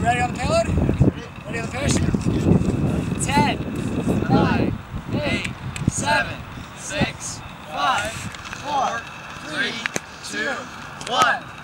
ready on the payload? Ready on the parachute? 10, 9, 8, 7, 6, 5, 4, 3, 2, 1.